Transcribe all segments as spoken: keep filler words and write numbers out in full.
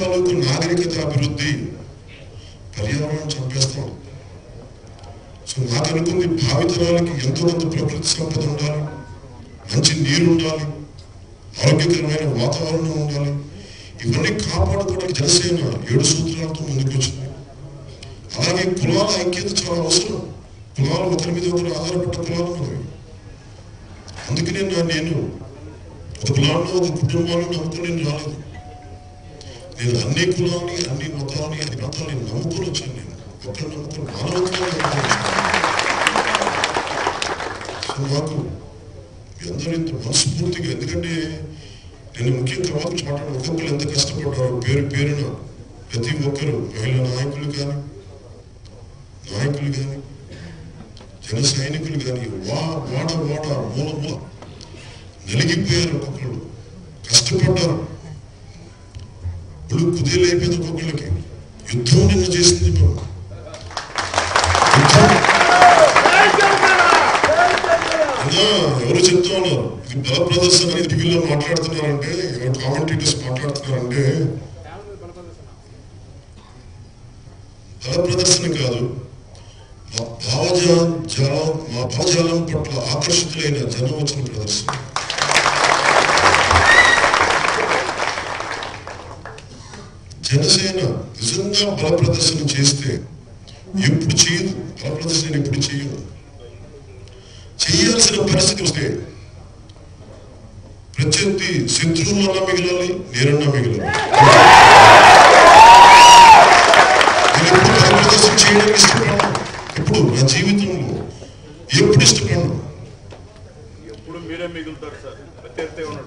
తాలూకు నాగరికత అభివృద్ధి పర్యావరణం చంపేస్తాం. సో నాకు అనుకుంది భావితరాలకి ఎంతో కొంత ప్రకృతి సంపద ఉండాలి, మంచి నీరు ఉండాలి, ఆరోగ్యకరమైన వాతావరణం ఉండాలి. ఇవన్నీ కాపాడుకోవడానికి జనసేన ఏడు సూత్రాలతో ముందుకు వచ్చింది. అలాగే కులాల ఐక్యత చాలా అవసరం. కులాలు ఒకరి మీద ఒకరు ఆధారపడ్డ కులాలు ఉన్నవి. అందుకనే నా నేను ఒక కులాల్లో ఒక కుటుంబాలను నమ్ముకుని రాలేదు. నేను అన్ని కులాలని, అన్ని మతాలని, అన్ని ప్రాంతాలని నమ్ముకొని వచ్చాను. నేను ఒకరు నమ్ముకుని మానవత్వాన్ని నమ్ముకొని సో నాకు అందరూ ఇంత మనస్ఫూర్తిగా, ఎందుకంటే నేను ముఖ్యంగా గురించి మాట్లాడిన ఒక్కొక్కరు ఎంత కష్టపడ్డారు. పేరు పేరున ప్రతి ఒక్కరు మహిళా నాయకులు కానీ, నాయకులు కానీ, జన సైనికులు కానీ వా వాడ వాడ మూల మూల నలిగిపోయారు. ఒక్కొక్కరు కష్టపడ్డారు. ఇప్పుడు కుదేలైపోయింది ఒక్కొక్కరికి. యుద్ధం నిన్న చేసింది. ఎవరు చెప్తా ఉన్నారు ఇది బల ప్రదర్శన అని టీవీలో మాట్లాడుతున్నారంటే, ఎవరు కామెంటేటర్స్ మాట్లాడుతున్నారంటే బల ప్రదర్శన కాదు, మా భావజాలం మా భావజాలం పట్ల ఆకర్షితులైన జనం వచ్చిన ప్రదర్శన. జనసేన నిజంగా బల ప్రదర్శన చేస్తే ఎప్పుడు చేయదు. బల ప్రదర్శన ఎప్పుడు చేయదు. చేయాల్సిన పరిస్థితి వస్తే ప్రత్యర్థి శత్రువులన్నా మిగిలాలి, నేనన్నా మిగిలాలి. నేను ఎప్పుడు బల ప్రదర్శన చేయడానికి ఇష్టపడను. ఎప్పుడు నా జీవితంలో ఎప్పుడు ఇష్టపడను. ఎప్పుడు మీరే మిగులుతారు సార్. ప్రత్యర్థి ఉన్నాడు.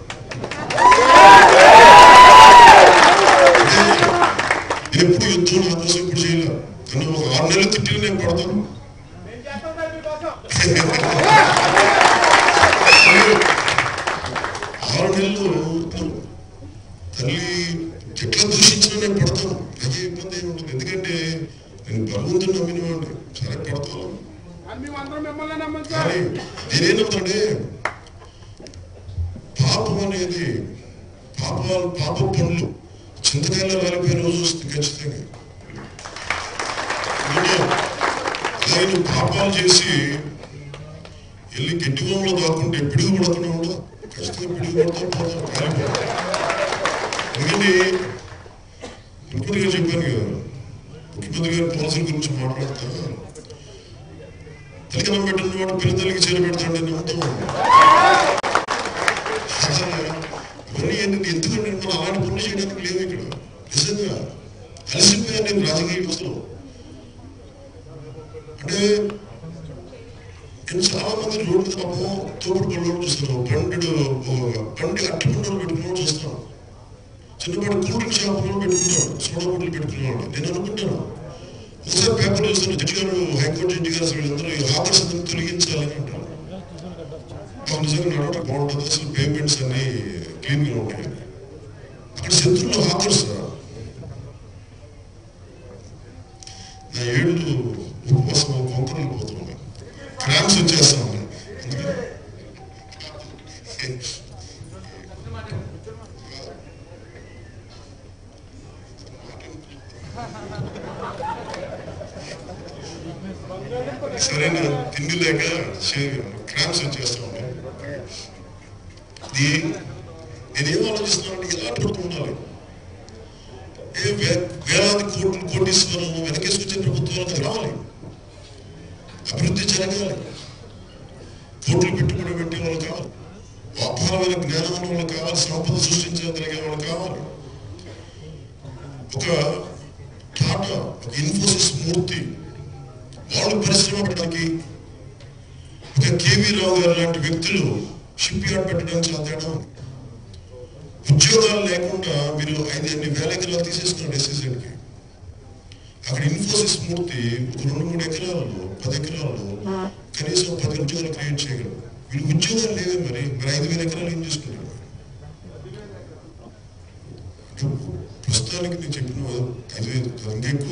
నేను ఎప్పుడు యుద్ధం నా కోసం ఎప్పుడు చేయలే. నన్ను ఒక ఆరు నెలలు తిట్టి నేను పడతాను. ఆరు నెలలు తల్లి ఎట్లా దూషించినా నేను పడతాను. అదే ఇబ్బంది ఏమి ఉంటుంది. ఎందుకంటే నేను భగవంతుని నమ్మిన వాడిని. సరే పడతాను. కానీ నేనేనవుతాడే పాపం అనేది, పాపాలు పాప పనులు చింతకాయలు రాలిపోయే రోజు వస్తుంది ఖచ్చితంగా. నేను పాపాలు చేసి వెళ్ళి గడ్డిగోంలో దాక్కుంటే పిడుగు పడకుండా ఉండదు. ఖచ్చితంగా పిడుగు పడతా పోతాం. అందుకని ముఖ్యమంత్రిగా చెప్పాను కదా, ముఖ్యమంత్రి గారి పాలసీల గురించి మాట్లాడతా. తల్లికనం పెట్టిన వాడు పిల్ల తల్లికి చీర పెడతాడు. నేను నమ్ముతాం. ఇవన్నీ ఏంటంటే ఎందుకంటే మనం అలాంటి పనులు చేయడానికి లేవు ఇక్కడ. నిజంగా అలసిపోయాను నేను రాజకీయ వ్యవస్థలో. అంటే నేను చాలా మంది రోడ్డు మీద పాపం తోపుడు పళ్ళు చూస్తాను. పండు పండు అట్టి పండుగలు పెట్టుకున్నాడు చూస్తాను. చిన్నపాటి కూల్ డ్రింక్ షాపులో పెట్టుకుంటాడు, సోడా బొట్టలు పెట్టుకున్నాడు. నేను అనుకుంటాను ఒకసారి పేపర్ చూస్తాను, జడ్జి గారు, హైకోర్టు జడ్జి గారు వీళ్ళందరూ హాకర్స్ అందరూ తొలగించాలని అంటారు. మాకు నిజంగా నడవటం బాగుంటుంది. అసలు పేమెంట్స్ అన్ని క్లీన్గా ఉంటాయి. అక్కడ శత్రువులు హాకర్స్. నా ఏళ్ళు ఉపవాసం కొంకణలు పోతున్నాయి, క్రామ్స్ వచ్చేస్తాను. సరైన తిండి లేక క్రామ్స్ వచ్చేస్తాను. నేనేం ఆలోచిస్తున్నానంటే ఇలా పడుతూ ఉండాలి. ఏ వేలాది కోట్లు కోటీశ్వరం వెనకేసుకొచ్చే ప్రభుత్వాలకు రావాలి, అభివృద్ధి జరగాలి, కోట్లు పెట్టుబడి పెట్టే వాళ్ళు కావాలి, అపారమైన జ్ఞానం వాళ్ళు కావాలి, సంపద సృష్టించగలిగే వాళ్ళు కావాలి. ఒక టాటా, ఒక ఇన్ఫోసిస్ మూర్తి వాళ్ళు పరిశ్రమ పెట్టడానికి, ఒక కేవీ రావు గారు లాంటి వ్యక్తులు షిప్ యార్డ్ పెట్టడానికి చాలా తేడా. ఉద్యోగాలు లేకుండా మీరు ఐదు ఎన్ని వేల ఎకరాలు తీసేస్తున్నాడు ఎస్ఎస్ఎన్కి. అక్కడ ఇన్ఫోసిస్ మూర్తి ఒక రెండు మూడు ఎకరాలలో పది ఎకరాలలో కనీసం పది ఉద్యోగాలు క్రియేట్ చేయగలరు. వీళ్ళు ఉద్యోగాలు లేవే మరి మరి ఐదు వేల ఎకరాలు ఏం చేసుకుంటారు? ప్రస్తుతానికి నేను చెప్పిన ఐదు వేలు ఇంకా ఎక్కువ.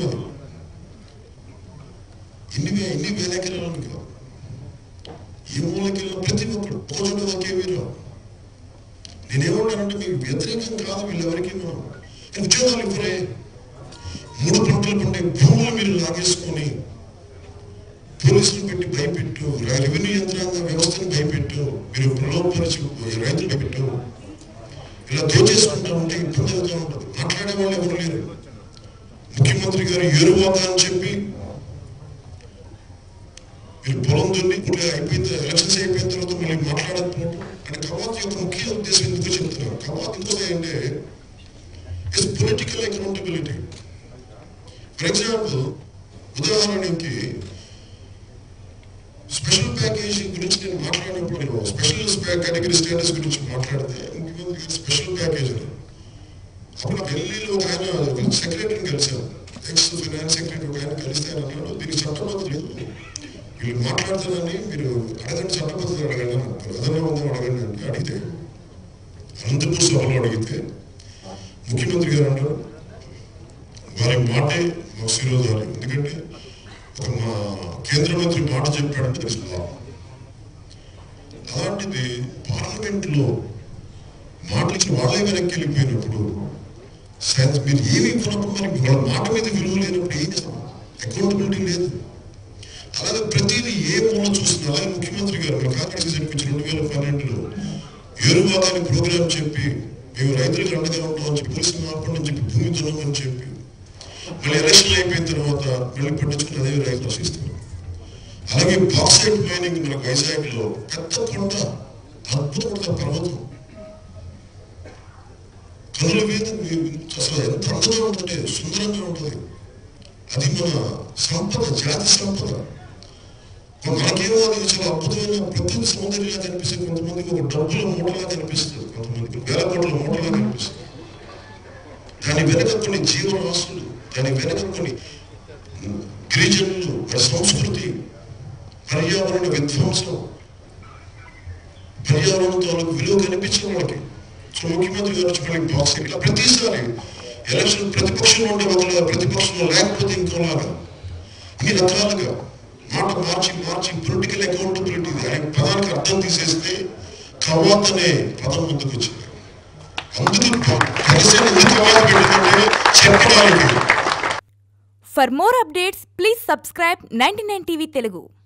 ఎన్ని వే ఎన్ని వేల ఎకరాలు కాదు, ఏ మూలకెళ్ళిన ప్రతి ఒక్కరు ఒక చోట ఒకే వీరు. నేనేమంటానంటే మీకు వ్యతిరేకం కాదు వీళ్ళెవరికి. మనం ఉద్యోగాలు ఇవ్వరే. మూడు పంటలు పండే భూములు మీరు లాగేసుకొని పోలీసులు పెట్టి భయపెట్టు, రెవెన్యూ యంత్రాంగ వ్యవస్థను భయపెట్టు, మీరు ప్రలోభపరిచి రైతులు భయపెట్టు, ఇలా దోచేసుకుంటా ఉంటే ఇబ్బంది అవుతూ ఉంటుంది. మాట్లాడే వాళ్ళు ఎవరు లేరు. ముఖ్యమంత్రి గారు ఏరువాక అని చెప్పి మీరు పొలం దున్ని అయిపోయిన ఎలక్షన్స్ అయిపోయిన తర్వాత మళ్ళీ మాట్లాడకపోవడం అంటే కవాత్ యొక్క ముఖ్య ఉద్దేశం ఎందుకు చెప్తున్నారు. కవాత్ ఇంకోటి అంటే it's political accountability. For example, ఉదాహరణకి స్పెషల్ ప్యాకేజ్ గురించి నేను మాట్లాడినప్పుడు నేను స్పెషల్ కేటగిరీ స్టేటస్ గురించి మాట్లాడితే ముఖ్యమంత్రి స్పెషల్ ప్యాకేజ్ అని అప్పుడు ఢిల్లీలో ఒక ఆయన సెక్రటరీని కలిశాను, ఎక్స్ ఫైనాన్స్ సెక్రటరీ ఒక ఆయన కలిస్తే ఆయన అన్నాడు, దీనికి చట్టబద్ధత లేదు, వీళ్ళు మాట్లాడుతున్నారని మీరు అడగండి, చట్టబద్ధత అడగండి అన్నారు. అదన్నా ఉందని అడగండి అంటే అడిగితే అనంతపూర్ సభలో అడిగితే ముఖ్యమంత్రి గారు అంటారు వారి మాటే మా శిరోధారి, ఎందుకంటే ఒక మా కేంద్ర మంత్రి మాట చెప్పాడంటే తెలుసు. అలాంటిది పార్లమెంట్లో మాటలకి వాళ్ళే వెనక్కి వెళ్ళిపోయినప్పుడు మీరు ఏమి ఇవ్వనప్పుడు మరి వాళ్ళ మాట మీద విలువ లేనప్పుడు ఏం చేస్తాం? అకౌంటబిలిటీ లేదు. అలాగే ప్రతిదీ ఏ మూల చూస్తుంది. అలాగే ముఖ్యమంత్రి గారు మన కాకినాడకి చెప్పించి రెండు వేల పన్నెండులో ఏరువాదాన్ని ప్రోగ్రాం చెప్పి మేము రైతులకు అండగా ఉంటామని చెప్పి పోలీసులు మార్పడని చెప్పి భూమి దున్నమని చెప్పి మళ్ళీ ఎలక్షన్ అయిపోయిన తర్వాత మళ్ళీ పట్టించుకుని అదే రైతులు ఆశిస్తున్నారు. అలాగే బాక్సైట్ మైనింగ్ మన వైజాగ్ లో పెద్ద కొండ, అద్భుతమైన పర్వతం, కనుల మీద అసలు ఎంత అందంగా ఉంటుంటే సుందరంగా ఉంటుంది. అది మన సంపద, జాతి సంపద. మనకేమో అది చాలా అద్భుతమైన ప్రకృతి సౌందర్యంగా కనిపిస్తుంది. కొంతమందికి ఒక డబ్బుల మూటలా కనిపిస్తుంది, కొంతమందికి వేల కోట్ల మూటలా కనిపిస్తుంది. దాని వెనక కొన్ని జీవరాశులు, దాని వెనక కొన్ని గిరిజనులు, సంస్కృతి, పర్యావరణ విధ్వంసం, పర్యావరణ తాలూకు విలువ కనిపించిన వాళ్ళకి. సో ముఖ్యమంత్రి గారు చెప్పిన బాక్స్ ఇట్లా ప్రతిసారి ఎలక్షన్ ప్రతిపక్షంలో ఉండే వాళ్ళ ప్రతిపక్షంలో లేకపోతే ఇంకోలాగా ఈ రకాలుగా మాట మార్చి మార్చి పొలిటికల్ అకౌంటబిలిటీ ఆయన పదానికి అర్థం తీసేస్తే కవాత్ అనే పదం ముందుకు వచ్చింది. అందుకు జనసేన ఎందుకు కవాత్ పెట్టిందంటే చెప్పడానికి. For more updates, please subscribe ninety-nine T V Telugu.